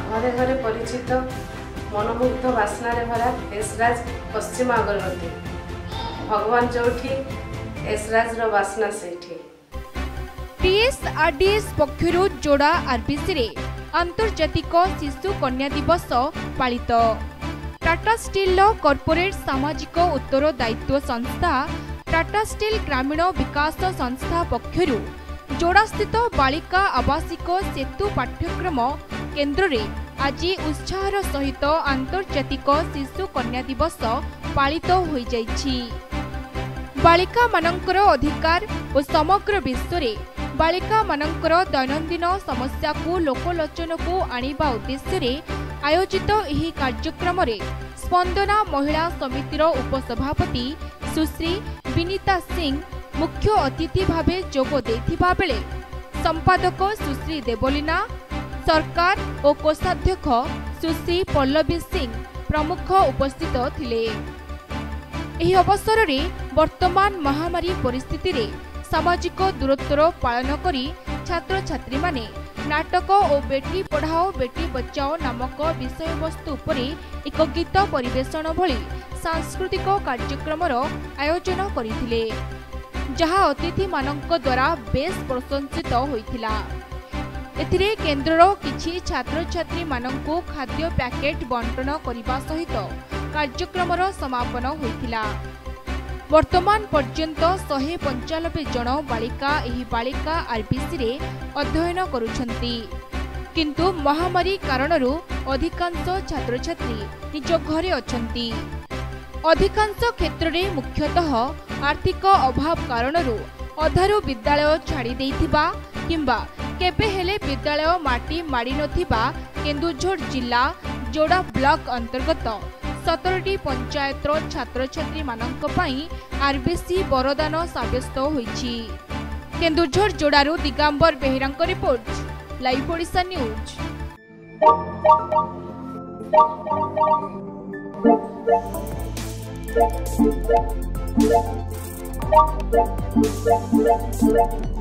घरे घरे परिचित मनमुग्ध बास्ना भरा एसराज पश्चिम अगरबत्ती भगवान जोठी एसराज रो बास्ना सेठी। टीएसआरडीएस पक्षरु जोड़ा आरबीसी रे आंतर्जातिक शिशु कन्या दिवस पालित। टाटा स्टील कॉर्पोरेट सामाजिक उत्तरदायित्व संस्था टाटा स्टील ग्रामीण विकास संस्था पक्षरु जोड़ा स्थित बालिका आवासिक सेतु पाठ्यक्रम केन्द्र रे आज उत्साहर सहित आंतर्जातिक शिशु कन्या दिवस पालित होई जाइछि। बालिका मानकर अधिकार और समग्र विश्व रे बालिका मानकर दैनंदिन समस्या को लोकलोचन को आनिबा उद्देश्य रे आयोजित एही कार्यक्रम रे स्पंदना महिला समितिर उपसभापति सुश्री विनीता सिंह मुख्य अतिथि भावे जोग देथिबा बेले संपादक सुश्री देवलीना सरकार और कोषाध्यक्ष सुश्री पल्लवी सिंह प्रमुख उपस्थित थिले। एही अवसर रे वर्तमान महामारी परिस्थिति रे सामाजिक दूरत्व पालन करी छात्र छात्री माने नाटक और बेटी पढ़ाओ बेटी बचाओ नामक विषय वस्तु उपरे एक गीत परिवेषण भली सांस्कृतिक कार्यक्रमर आयोजन करथिले, जहा अतिथि मानक द्वारा बेस प्रशंसित होइथिला। एथिरे केन्द्रर किछि छात्र छात्री मानकु खाद्य पैकेट बंटन करिबा सहित कार्यक्रमर समापन होइथिला। वर्तमान पर्यंत 195 जन बालिका एही बालिका आरबीसी रे अध्ययन करुछंती, किंतु महामारी कारणरू अधिकांश छात्र छात्री निज घरे अछंती। अधिकांश क्षेत्र में मुख्यतः आर्थिक अभाव कारणरू अधारू विद्यालय छाड़ी देइथिबा किंबा केबे हेले विद्यालय माटी माड़ी नथिबा केन्दुझर जिला जोड़ा ब्लॉक अंतर्गत 17टी पंचायतर छात्र छात्री मानक पई आरबीसी वरदान साब्यस्त होईछि। केन्दुझर जोड़ारू दिगंबर बेहेरांक रिपोर्ट, लाइव ओडिशा न्यूज।